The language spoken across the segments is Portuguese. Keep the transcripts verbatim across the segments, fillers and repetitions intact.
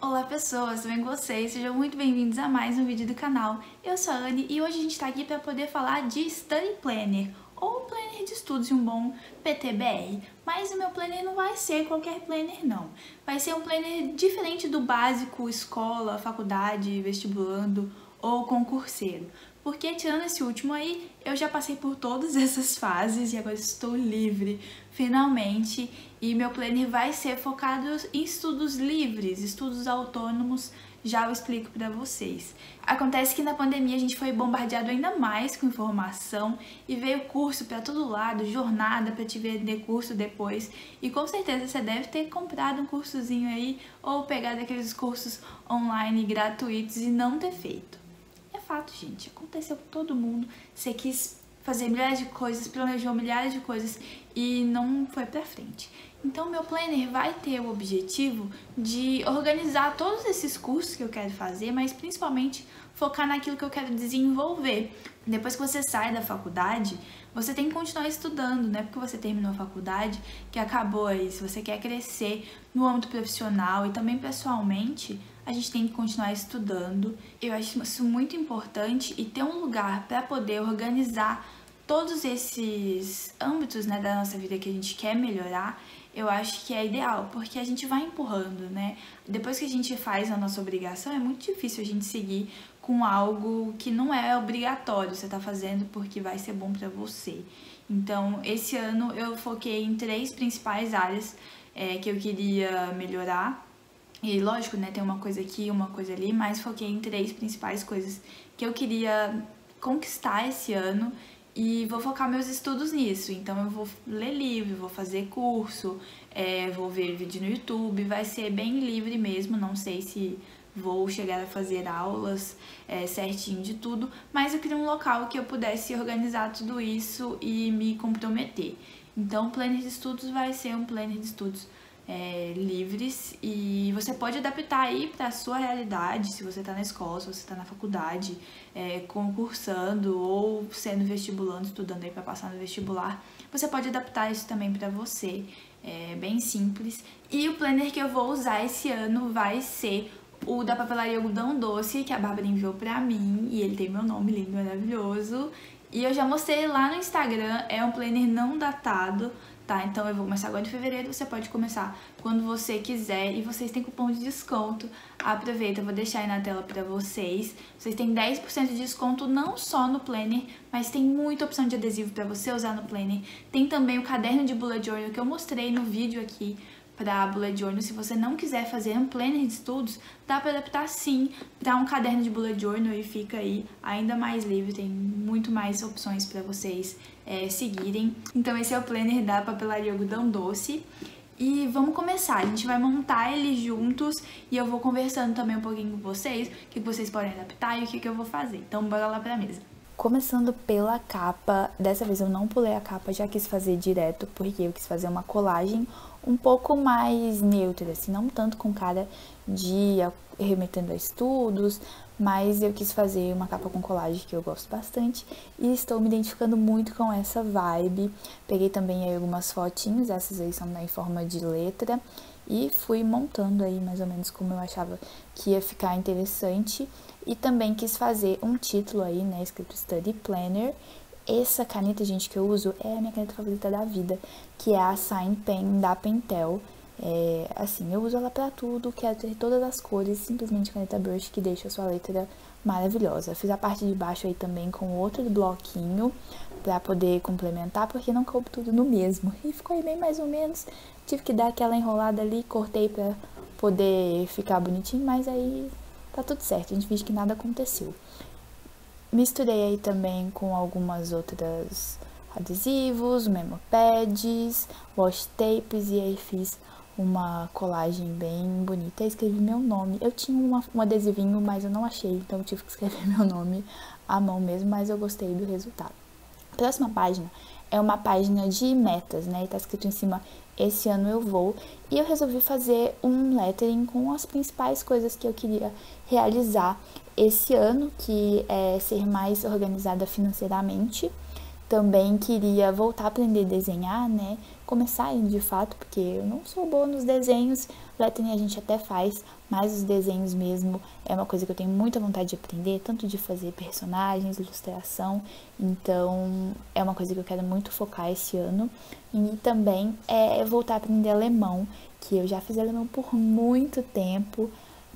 Olá pessoas, tudo bem com vocês? Sejam muito bem-vindos a mais um vídeo do canal. Eu sou a Anne e hoje a gente está aqui para poder falar de Study Planner, ou planner de estudos de um bom P T B R. Mas o meu planner não vai ser qualquer planner não, vai ser um planner diferente do básico escola, faculdade, vestibulando ou concurseiro. Porque tirando esse último aí, eu já passei por todas essas fases e agora estou livre, finalmente. E meu planner vai ser focado em estudos livres, estudos autônomos, já eu explico para vocês. Acontece que na pandemia a gente foi bombardeado ainda mais com informação e veio curso para todo lado, jornada para te vender curso depois. E com certeza você deve ter comprado um cursozinho aí ou pegado aqueles cursos online gratuitos e não ter feito. É fato, gente, aconteceu com todo mundo. Você quis fazer milhares de coisas, planejou milhares de coisas e não foi pra frente. Então, meu planner vai ter o objetivo de organizar todos esses cursos que eu quero fazer, mas principalmente focar naquilo que eu quero desenvolver. Depois que você sai da faculdade, você tem que continuar estudando, não é porque você terminou a faculdade que acabou aí. Se você quer crescer no âmbito profissional e também pessoalmente, a gente tem que continuar estudando. Eu acho isso muito importante e ter um lugar para poder organizar todos esses âmbitos, né, da nossa vida que a gente quer melhorar, eu acho que é ideal, porque a gente vai empurrando, né? Depois que a gente faz a nossa obrigação, é muito difícil a gente seguir com algo que não é obrigatório, você tá fazendo porque vai ser bom pra você. Então, esse ano eu foquei em três principais áreas é, que eu queria melhorar. E lógico, né, tem uma coisa aqui, uma coisa ali, mas foquei em três principais coisas que eu queria conquistar esse ano e vou focar meus estudos nisso. Então eu vou ler livro, vou fazer curso, é, vou ver vídeo no YouTube, vai ser bem livre mesmo, não sei se vou chegar a fazer aulas é, certinho de tudo, mas eu queria um local que eu pudesse organizar tudo isso e me comprometer. Então o planner de estudos vai ser um planner de estudos É, livres e você pode adaptar aí para a sua realidade, se você está na escola, se você está na faculdade, é, concursando ou sendo vestibulando, estudando aí para passar no vestibular, você pode adaptar isso também para você, é bem simples. E o planner que eu vou usar esse ano vai ser o da Papelaria Algodão Doce, que a Bárbara enviou pra mim, e ele tem meu nome lindo, maravilhoso. E eu já mostrei lá no Instagram, é um planner não datado, tá? Então eu vou começar agora em fevereiro, você pode começar quando você quiser e vocês têm cupom de desconto. Aproveita, eu vou deixar aí na tela pra vocês. Vocês têm dez por cento de desconto não só no planner, mas tem muita opção de adesivo pra você usar no planner. Tem também o caderno de bullet journal que eu mostrei no vídeo aqui para bullet journal. Se você não quiser fazer um planner de estudos, dá para adaptar sim para um caderno de bullet journal e fica aí ainda mais livre, tem muito mais opções para vocês é, seguirem. Então esse é o planner da Papelaria Algodão Doce. E vamos começar, a gente vai montar ele juntos e eu vou conversando também um pouquinho com vocês, o que vocês podem adaptar e o que eu vou fazer. Então bora lá pra mesa. Começando pela capa, dessa vez eu não pulei a capa, já quis fazer direto, porque eu quis fazer uma colagem um pouco mais neutra, assim, não tanto com cara de remetendo a estudos, mas eu quis fazer uma capa com colagem que eu gosto bastante e estou me identificando muito com essa vibe. Peguei também aí algumas fotinhos, essas aí são em forma de letra, e fui montando aí mais ou menos como eu achava que ia ficar interessante. E também quis fazer um título aí, né, escrito Study Planner. Essa caneta, gente, que eu uso é a minha caneta favorita da vida, que é a Sign Pen da Pentel. É, assim, eu uso ela pra tudo, quero ter todas as cores, simplesmente caneta brush que deixa a sua letra maravilhosa. Fiz a parte de baixo aí também com outro bloquinho pra poder complementar, porque não coube tudo no mesmo. E ficou aí bem mais ou menos, tive que dar aquela enrolada ali, cortei pra poder ficar bonitinho, mas aí tá tudo certo, a gente finge que nada aconteceu. Misturei aí também com algumas outras adesivos, memo pads, washi tapes e aí fiz uma colagem bem bonita. Eu escrevi meu nome. Eu tinha uma, um adesivinho, mas eu não achei, então eu tive que escrever meu nome à mão mesmo, mas eu gostei do resultado. A próxima página é uma página de metas, né? E tá escrito em cima, esse ano eu vou. E eu resolvi fazer um lettering com as principais coisas que eu queria realizar esse ano, que é ser mais organizada financeiramente, Também queria voltar a aprender a desenhar, né? Começar aí de fato, porque eu não sou boa nos desenhos. Lettering a gente até faz, mas os desenhos mesmo é uma coisa que eu tenho muita vontade de aprender, tanto de fazer personagens, ilustração. Então é uma coisa que eu quero muito focar esse ano. E também é voltar a aprender alemão, que eu já fiz alemão por muito tempo,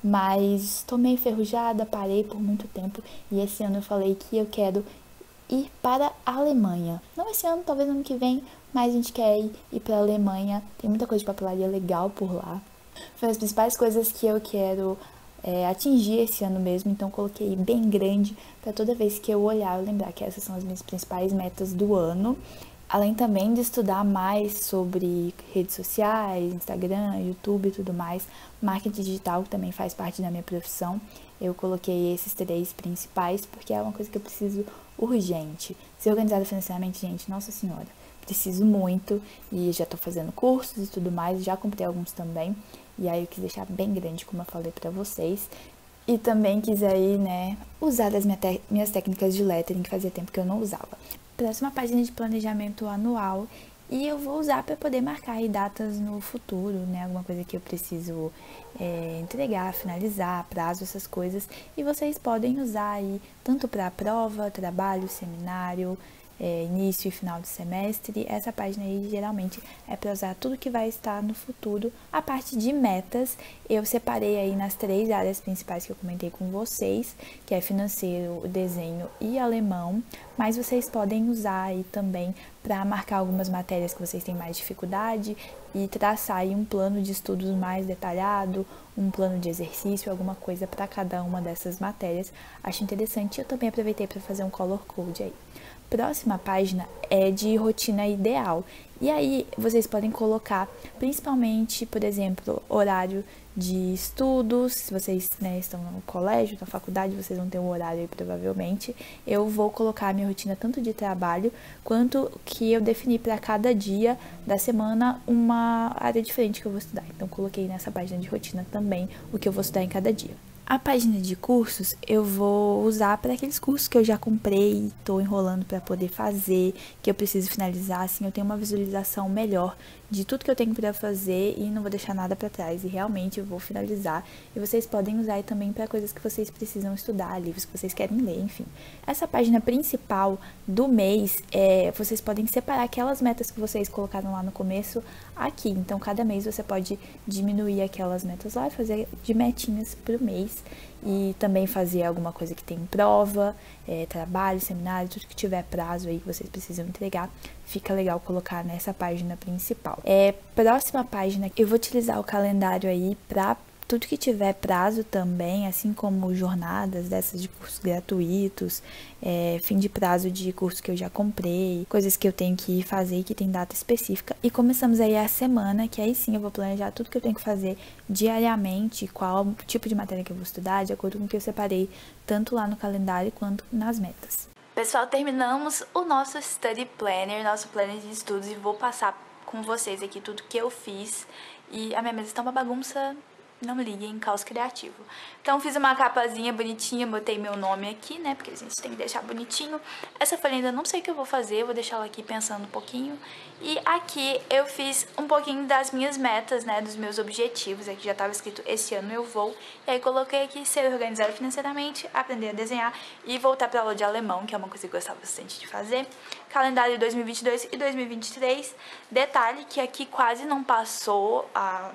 mas tô meio enferrujada, parei por muito tempo. E esse ano eu falei que eu quero ir para a Alemanha. Não esse ano, talvez ano que vem, mas a gente quer ir, ir para a Alemanha. Tem muita coisa de papelaria legal por lá. Foi as principais coisas que eu quero é, atingir esse ano mesmo, então coloquei bem grande para toda vez que eu olhar eu lembrar que essas são as minhas principais metas do ano. Além também de estudar mais sobre redes sociais, Instagram, YouTube e tudo mais, marketing digital, que também faz parte da minha profissão. Eu coloquei esses três principais porque é uma coisa que eu preciso urgente. Ser organizada financeiramente, gente, nossa senhora, preciso muito e já tô fazendo cursos e tudo mais, já comprei alguns também. E aí eu quis deixar bem grande, como eu falei pra vocês. E também quis aí, né, usar das minhas técnicas de lettering, que fazia tempo que eu não usava. Próxima página de planejamento anual, e eu vou usar para poder marcar aí datas no futuro, né, alguma coisa que eu preciso é, entregar, finalizar, prazo, essas coisas, e vocês podem usar aí tanto para prova, trabalho, seminário, é, início e final de semestre. Essa página aí geralmente é para usar tudo que vai estar no futuro. A parte de metas eu separei aí nas três áreas principais que eu comentei com vocês, que é financeiro, desenho e alemão, mas vocês podem usar aí também para marcar algumas matérias que vocês têm mais dificuldade e traçar aí um plano de estudos mais detalhado, um plano de exercício, alguma coisa para cada uma dessas matérias. Acho interessante. Eu também aproveitei para fazer um color code aí. Próxima página é de rotina ideal. E aí vocês podem colocar principalmente, por exemplo, horário de estudos. Se vocês, né, estão no colégio, na faculdade, vocês vão ter um horário aí provavelmente. Eu vou colocar a minha rotina tanto de trabalho quanto que eu defini para cada dia da semana uma área diferente que eu vou estudar. Então coloquei nessa página de rotina também o que eu vou estudar em cada dia. A página de cursos eu vou usar para aqueles cursos que eu já comprei e estou enrolando para poder fazer, que eu preciso finalizar, assim eu tenho uma visualização melhor de tudo que eu tenho para fazer e não vou deixar nada para trás, e realmente eu vou finalizar. E vocês podem usar aí também para coisas que vocês precisam estudar, livros que vocês querem ler, enfim. Essa página principal do mês, é, vocês podem separar aquelas metas que vocês colocaram lá no começo aqui. Então, cada mês você pode diminuir aquelas metas lá e fazer de metinhas pro mês. E também fazer alguma coisa que tem prova, é, trabalho, seminário, tudo que tiver prazo aí que vocês precisam entregar, fica legal colocar nessa página principal. É, próxima página, eu vou utilizar o calendário aí para tudo que tiver prazo também, assim como jornadas dessas de cursos gratuitos, é, fim de prazo de curso que eu já comprei, coisas que eu tenho que fazer e que tem data específica. E começamos aí a semana, que aí sim eu vou planejar tudo que eu tenho que fazer diariamente, qual tipo de matéria que eu vou estudar, de acordo com o que eu separei, tanto lá no calendário quanto nas metas. Pessoal, terminamos o nosso Study Planner, nosso planner de estudos, e vou passar com vocês aqui tudo que eu fiz. E a minha mesa está uma bagunça, não liguem, caos criativo. Então fiz uma capazinha bonitinha, botei meu nome aqui, né, porque a gente tem que deixar bonitinho. Essa folha ainda não sei o que eu vou fazer, vou deixar ela aqui pensando um pouquinho. E aqui eu fiz um pouquinho das minhas metas, né, dos meus objetivos. Aqui já estava escrito esse ano eu vou. E aí coloquei aqui ser organizado financeiramente, aprender a desenhar e voltar para aula de alemão, que é uma coisa que eu gostava bastante de fazer. Calendário dois mil e vinte e dois e dois mil e vinte e três. Detalhe que aqui quase não passou a...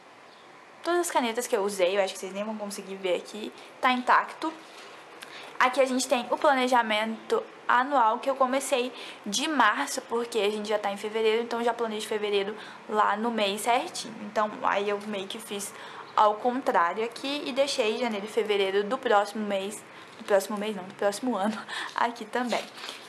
todas as canetas que eu usei, eu acho que vocês nem vão conseguir ver aqui, tá intacto. Aqui a gente tem o planejamento anual, que eu comecei de março, porque a gente já tá em fevereiro, então já planejo fevereiro lá no mês certinho. Então aí eu meio que fiz ao contrário aqui e deixei janeiro e fevereiro do próximo mês, do próximo mês não, do próximo ano aqui também.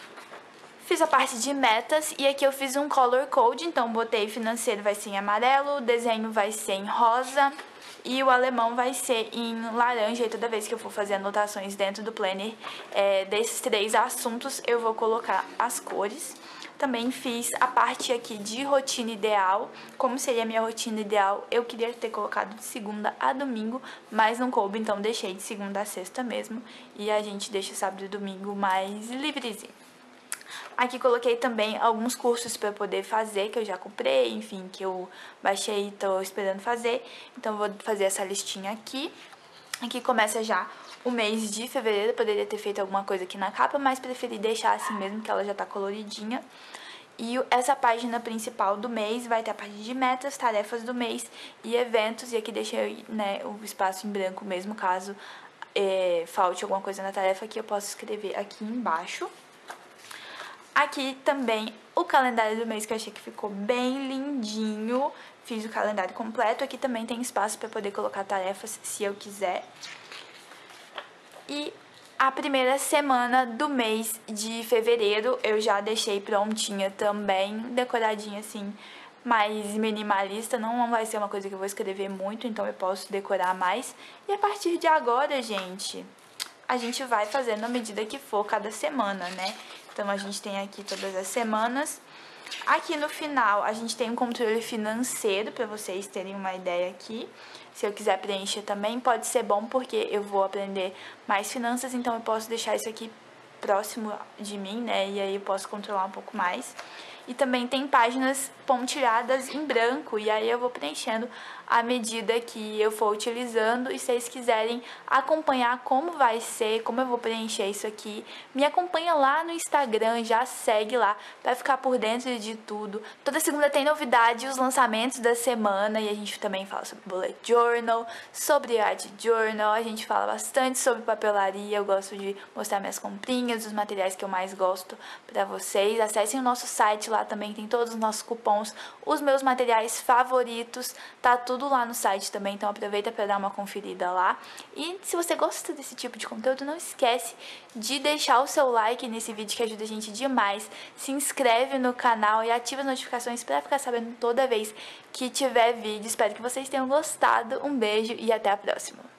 Fiz a parte de metas e aqui eu fiz um color code, então botei financeiro vai ser em amarelo, desenho vai ser em rosa e o alemão vai ser em laranja. E toda vez que eu for fazer anotações dentro do planner é, desses três assuntos, eu vou colocar as cores. Também fiz a parte aqui de rotina ideal. Como seria a minha rotina ideal? Eu queria ter colocado de segunda a domingo, mas não coube, então deixei de segunda a sexta mesmo. E a gente deixa sábado e domingo mais livrezinho. Aqui coloquei também alguns cursos para poder fazer, que eu já comprei, enfim, que eu baixei e tô esperando fazer. Então vou fazer essa listinha aqui. Aqui começa já o mês de fevereiro, eu poderia ter feito alguma coisa aqui na capa, mas preferi deixar assim mesmo, que ela já tá coloridinha. E essa página principal do mês vai ter a parte de metas, tarefas do mês e eventos. E aqui deixei, né, o espaço em branco mesmo, caso é, falte alguma coisa na tarefa, que eu posso escrever aqui embaixo. Aqui também o calendário do mês, que eu achei que ficou bem lindinho. Fiz o calendário completo. Aqui também tem espaço para poder colocar tarefas, se eu quiser. E a primeira semana do mês de fevereiro eu já deixei prontinha também, decoradinha assim, mais minimalista. Não vai ser uma coisa que eu vou escrever muito, então eu posso decorar mais. E a partir de agora, gente, a gente vai fazendo à medida que for cada semana, né? Então a gente tem aqui todas as semanas. Aqui no final a gente tem um controle financeiro, para vocês terem uma ideia aqui. Se eu quiser preencher também pode ser bom, porque eu vou aprender mais finanças, então eu posso deixar isso aqui próximo de mim, né? E aí eu posso controlar um pouco mais. E também tem páginas pontilhadas em branco, e aí eu vou preenchendo à medida que eu for utilizando. E se vocês quiserem acompanhar como vai ser, como eu vou preencher isso aqui, me acompanha lá no Instagram, já segue lá para ficar por dentro de tudo. Toda segunda tem novidade, os lançamentos da semana, e a gente também fala sobre bullet journal, sobre art journal, a gente fala bastante sobre papelaria. Eu gosto de mostrar minhas comprinhas, os materiais que eu mais gosto para vocês. Acessem o nosso site, lá também tem todos os nossos cupons, os meus materiais favoritos, tá tudo lá no site também, então aproveita para dar uma conferida lá. E se você gosta desse tipo de conteúdo, não esquece de deixar o seu like nesse vídeo, que ajuda a gente demais. Se inscreve no canal e ativa as notificações para ficar sabendo toda vez que tiver vídeo. Espero que vocês tenham gostado. Um beijo e até a próxima.